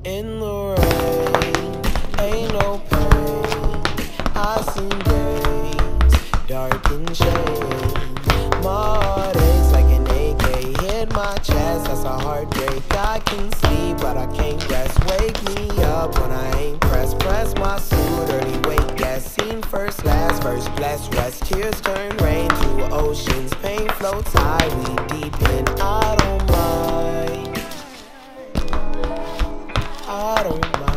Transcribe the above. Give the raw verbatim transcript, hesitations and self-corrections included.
In the rain, ain't no pain. I seen days, dark and shade. My heart aches like an A K. Hit my chest, that's a heartbreak. I can sleep, but I can't rest. Wake me up when I ain't pressed. Press my suit, early wake guess. Seen first, last, first, blessed, rest. Tears turn rain to oceans. Pain floats high, we deep in. I don't mind. I don't mind.